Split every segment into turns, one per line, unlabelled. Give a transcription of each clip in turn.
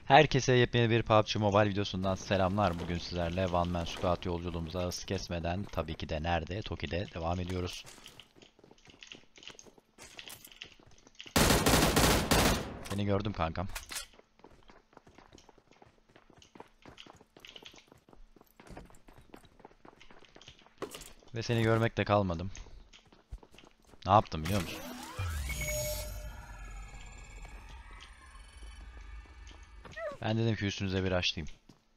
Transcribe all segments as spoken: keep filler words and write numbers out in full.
Herkese yepyeni bir P U B G Mobile videosundan selamlar. Bugün sizlerle One Man Squad yolculuğumuza hız kesmeden tabii ki de nerede? Toki'de devam ediyoruz. Seni gördüm kankam. Ve seni görmekle kalmadım. Ne yaptım biliyor musun? Ben dedim ki üstünüze bir açlayayım.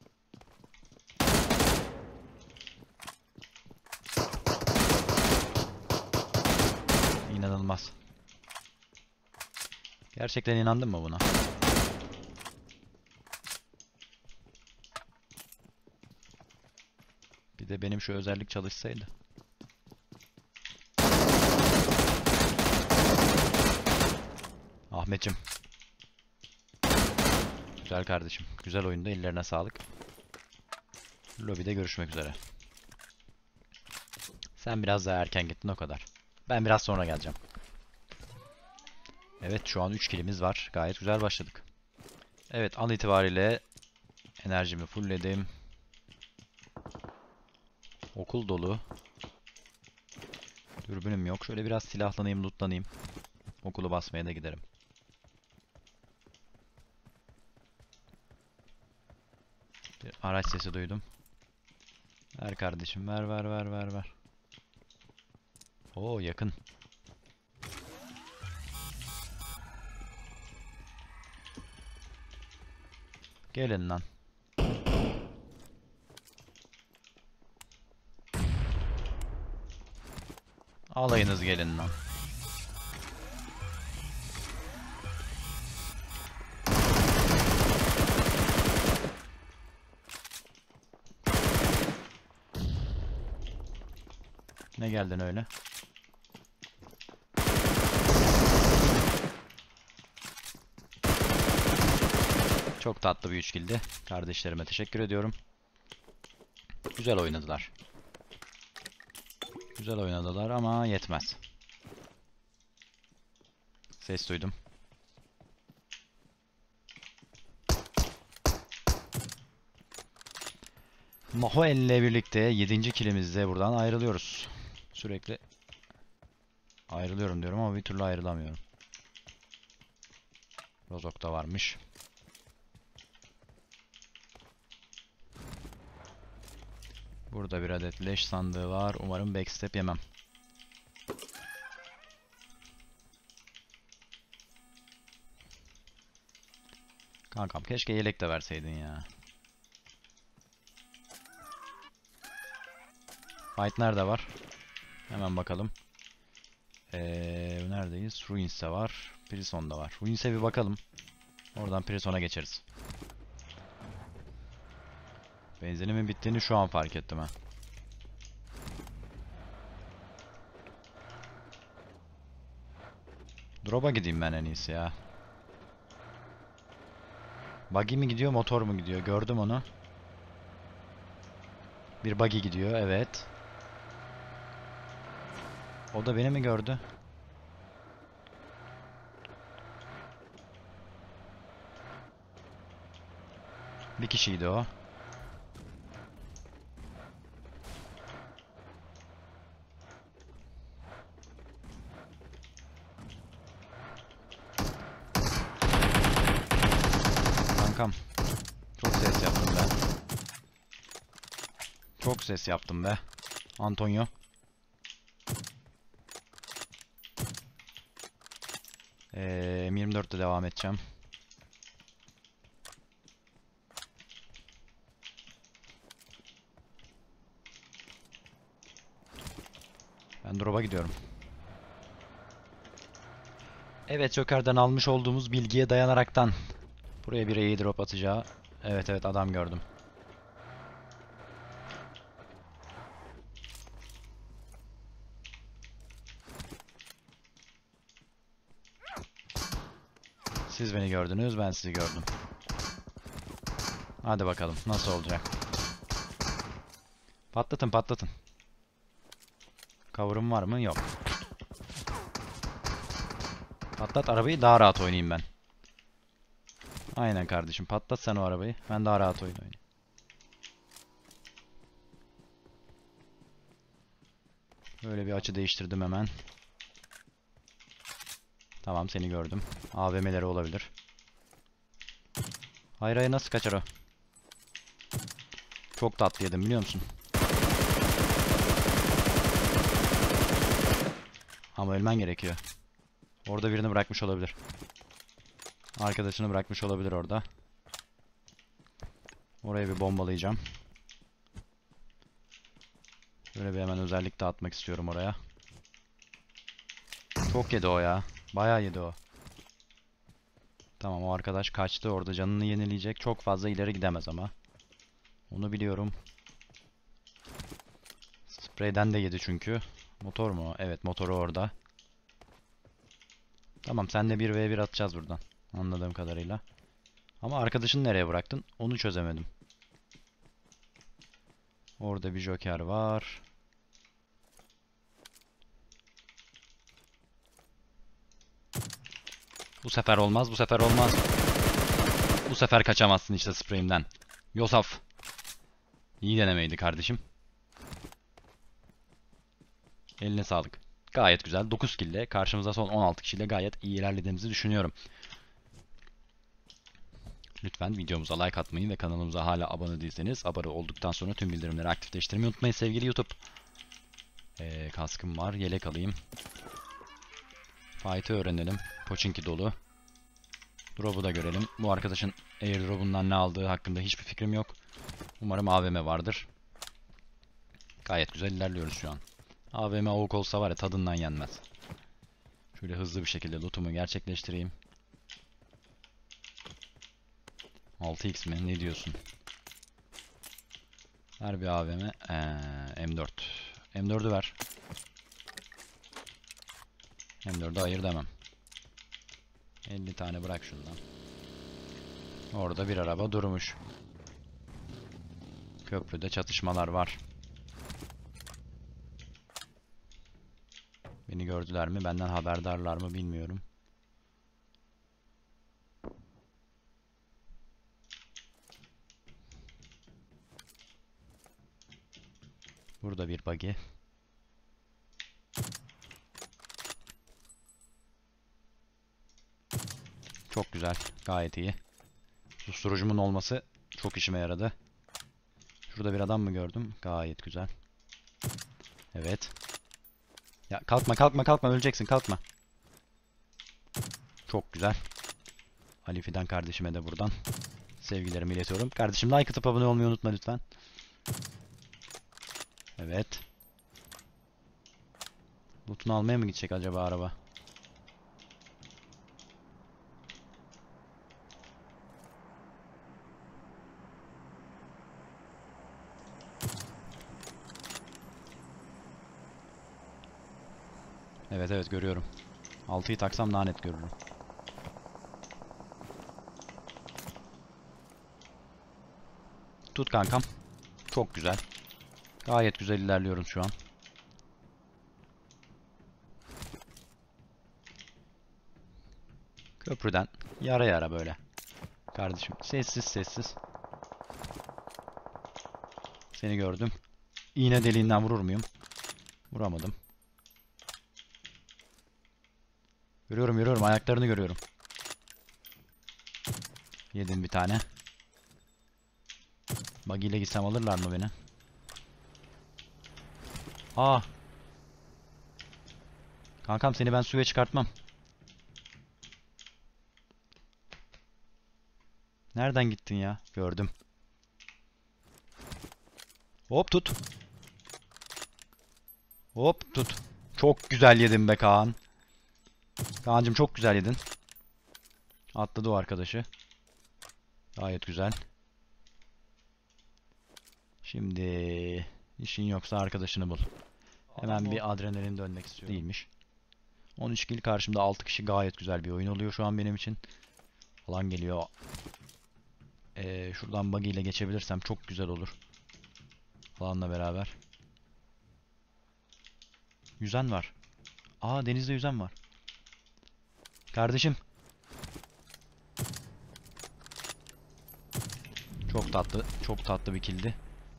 İnanılmaz. Gerçekten inandın mı buna? Bir de benim şu özellik çalışsaydı. Ahmetçim. Güzel kardeşim. Güzel oyunda, ellerine sağlık. Lobide görüşmek üzere. Sen biraz daha erken gittin, o kadar. Ben biraz sonra geleceğim. Evet, şu an üç kilimiz var. Gayet güzel başladık. Evet, an itibariyle enerjimi fullledim. Okul dolu. Dürbünüm yok. Şöyle biraz silahlanayım, lootlanayım. Okulu basmaya da giderim. Bir araç sesi duydum. Ver kardeşim, ver ver ver ver ver. Oo, yakın. Gelin lan. Alayınız gelin lan. Ne geldin öyle? Çok tatlı bir üç kildi. Kardeşlerime teşekkür ediyorum. Güzel oynadılar. Güzel oynadılar ama yetmez. Ses duydum. Mahoel ile birlikte yedinci kilimizde buradan ayrılıyoruz. Sürekli ayrılıyorum diyorum ama bir türlü ayrılamıyorum. Rozok da varmış. Burada bir adet leş sandığı var. Umarım backstep yemem. Kankam keşke yelek de verseydin ya. Fight nerede var? Hemen bakalım. Ee, neredeyiz? Ruins'te var. Prison'da var. Ruins'e bir bakalım. Oradan Prison'a geçeriz. Benzinimin bittiğini şu an fark ettim ha. Drop'a gideyim ben en iyisi ya. Buggy mi gidiyor, motor mu gidiyor? Gördüm onu. Bir buggy gidiyor, evet. O da beni mi gördü? Bir kişiydi o. Kankam. Çok ses yaptım be. Çok ses yaptım be. Antonio. Ee, M yirmi dörtte devam edeceğim. Ben drop'a gidiyorum. Evet, Joker'den almış olduğumuz bilgiye dayanaraktan buraya bir iyi drop atacağı. Evet evet, adam gördüm. Siz beni gördünüz, ben sizi gördüm. Hadi bakalım nasıl olacak. Patlatın patlatın. Cover'ım var mı? Yok. Patlat arabayı, daha rahat oynayayım ben. Aynen kardeşim, patlat sen o arabayı. Ben daha rahat oyun oynayayım. Böyle bir açı değiştirdim hemen. Tamam, seni gördüm. A V M'leri olabilir. Hayır hayır, nasıl kaçar o? Çok tatlı yedim biliyor musun? Ama ölmen gerekiyor. Orada birini bırakmış olabilir. Arkadaşını bırakmış olabilir orada. Oraya bir bombalayacağım. Böyle bir hemen özellik de atmak istiyorum oraya. Çok yedi o ya. Bayağı yedi o. Tamam, o arkadaş kaçtı, orada canını yenileyecek. Çok fazla ileri gidemez ama. Onu biliyorum. Spreyden de yedi çünkü. Motor mu? Evet, motoru orada. Tamam, senle bir ve bir atacağız buradan. Anladığım kadarıyla. Ama arkadaşını nereye bıraktın? Onu çözemedim. Orada bir joker var. Bu sefer olmaz, bu sefer olmaz. Bu sefer kaçamazsın işte spreyimden. Yosaf. İyi denemeydi kardeşim. Eline sağlık. Gayet güzel. dokuz kill ile karşımıza son on altı kişiyle gayet iyi ilerlediğimizi düşünüyorum. Lütfen videomuza like atmayı ve kanalımıza hala abone değilseniz abone olduktan sonra tüm bildirimleri aktifleştirmeyi unutmayın sevgili YouTube. Ee, kaskım var. Yelek alayım. Fight'ı öğrenelim. Pochinki dolu. Drop'u da görelim. Bu arkadaşın airdrop'undan ne aldığı hakkında hiçbir fikrim yok. Umarım A V M vardır. Gayet güzel ilerliyoruz şu an. A V M avuk olsa var ya, tadından yenmez. Şöyle hızlı bir şekilde lootumu gerçekleştireyim. altı x mi? Ne diyorsun? Ver bir A V M. Ee, M dört. M dördü ver. M dördü hayır demem. elli tane bırak şundan. Orada bir araba durmuş. Köprüde çatışmalar var. Beni gördüler mi? Benden haberdarlar mı bilmiyorum. Burada bir buggy. Çok güzel. Gayet iyi. Susturucumun olması çok işime yaradı. Şurada bir adam mı gördüm? Gayet güzel. Evet. Ya kalkma kalkma kalkma, öleceksin, kalkma. Çok güzel. Ali Fidan kardeşime de buradan sevgilerimi iletiyorum. Kardeşim, like atıp abone olmayı unutma lütfen. Evet. Loot'unu almaya mı gidecek acaba araba? Evet evet, görüyorum. altıyı taksam daha net görürüm. Tut kankam. Çok güzel. Gayet güzel ilerliyoruz şu an. Köprüden yara yara böyle. Kardeşim sessiz sessiz. Seni gördüm. İğne deliğinden vurur muyum? Vuramadım. Görüyorum görüyorum, ayaklarını görüyorum. Yedim bir tane. Buggy ile gitsem alırlar mı beni? Aa. Kankam, seni ben suya çıkartmam. Nereden gittin ya? Gördüm. Hop tut. Hop tut. Çok güzel yedin be Kaan. Kaan'cım çok güzel yedin. Atladı o arkadaşı. Gayet güzel. Şimdi işin yoksa arkadaşını bul. Hemen bir adrenalin dönmek istiyorum. Değilmiş. on üç kill, karşımda altı kişi, gayet güzel bir oyun oluyor şu an benim için. Falan geliyor. Ee, şuradan buggy ile geçebilirsem çok güzel olur. Falanla beraber. Yüzen var. Aa, denizde yüzen var. Kardeşim. Çok tatlı, çok tatlı bir killdi.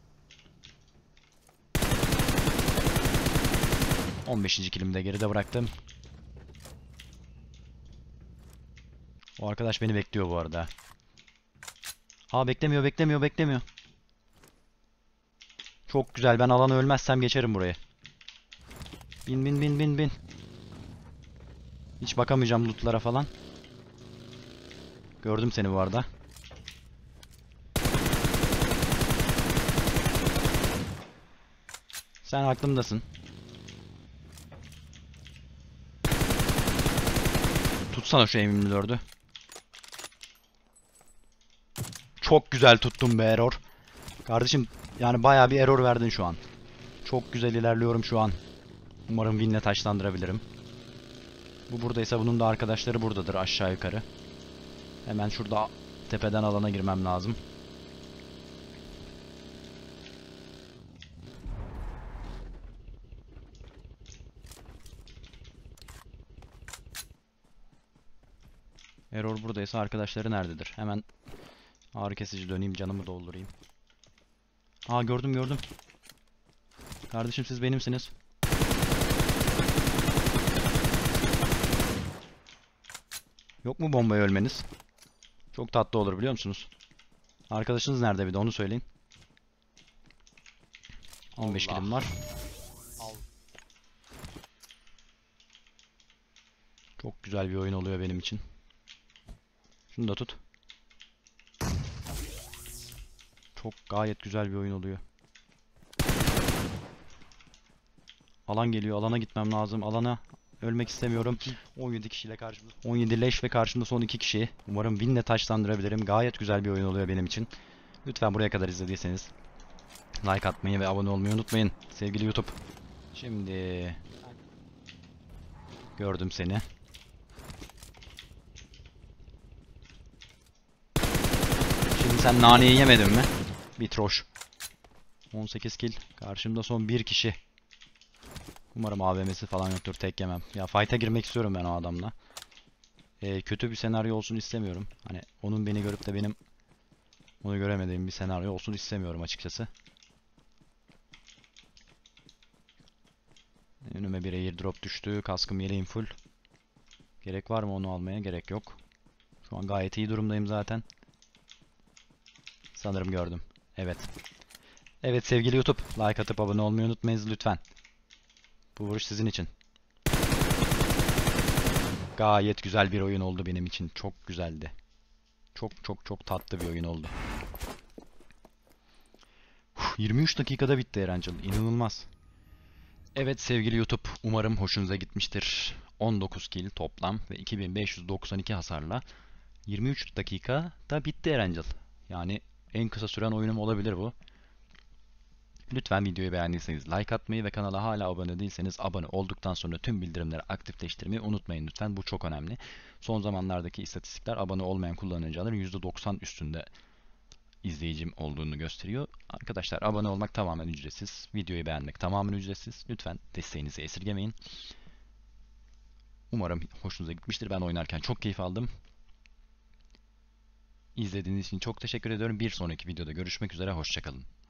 on beşinci killimi de geride bıraktım. O arkadaş beni bekliyor bu arada. Aa, beklemiyor, beklemiyor, beklemiyor. Çok güzel. Ben alanı ölmezsem geçerim burayı. Bin bin bin bin bin. Hiç bakamayacağım lootlara falan. Gördüm seni bu arada. Sen aklımdasın. Tutsana şu M yirmi dördü. Çok güzel tuttum be error. Kardeşim yani bayağı bir error verdin şu an. Çok güzel ilerliyorum şu an. Umarım win'le taşlandırabilirim. Bu buradaysa bunun da arkadaşları buradadır aşağı yukarı. Hemen şurada tepeden alana girmem lazım. Error buradaysa arkadaşları nerededir? Hemen ağrı kesici döneyim, canımı doldurayım. Aa, gördüm gördüm. Kardeşim siz benimsiniz. Yok mu bombaya ölmeniz? Çok tatlı olur biliyor musunuz? Arkadaşınız nerede, bir de onu söyleyin. on beş kilim var.
Al.
Çok güzel bir oyun oluyor benim için. Şunu da tut. Çok gayet güzel bir oyun oluyor. Alan geliyor. Alana gitmem lazım. Alana ölmek istemiyorum. on yedi kişiyle karşımda. on yedi leş ve karşımda son iki kişi. Umarım win'le taşlandırabilirim. Gayet güzel bir oyun oluyor benim için. Lütfen buraya kadar izlediyseniz like atmayı ve abone olmayı unutmayın. Sevgili YouTube. Şimdi gördüm seni. Şimdi sen naneyi yemedin mi? Bitroş. on sekiz kill. Karşımda son bir kişi. Umarım A V M'si falan yoktur. Tek yemem. Ya fight'a girmek istiyorum ben o adamla. Ee, kötü bir senaryo olsun istemiyorum. Hani onun beni görüp de benim onu göremediğim bir senaryo olsun istemiyorum açıkçası. Önüme bir airdrop düştü. Kaskım yeleğim full. Gerek var mı onu almaya? Gerek yok. Şu an gayet iyi durumdayım zaten. Sanırım gördüm. Evet. Evet sevgili YouTube. Like atıp abone olmayı unutmayınız lütfen. Bu vuruş sizin için. Gayet güzel bir oyun oldu benim için. Çok güzeldi. Çok çok çok tatlı bir oyun oldu. Uf, yirmi üç dakikada bitti Erancıl. İnanılmaz. Evet sevgili YouTube. Umarım hoşunuza gitmiştir. on dokuz kill toplam ve iki bin beş yüz doksan iki hasarla yirmi üç dakikada bitti Erancıl. Yani en kısa süren oyunum olabilir bu. Lütfen videoyu beğendiyseniz like atmayı ve kanala hala abone değilseniz abone olduktan sonra tüm bildirimleri aktifleştirmeyi unutmayın lütfen. Bu çok önemli. Son zamanlardaki istatistikler abone olmayan kullanıcıların yüzde doksan üstünde izleyicim olduğunu gösteriyor. Arkadaşlar abone olmak tamamen ücretsiz. Videoyu beğenmek tamamen ücretsiz. Lütfen desteğinizi esirgemeyin. Umarım hoşunuza gitmiştir. Ben oynarken çok keyif aldım. İzlediğiniz için çok teşekkür ediyorum. Bir sonraki videoda görüşmek üzere. Hoşça kalın.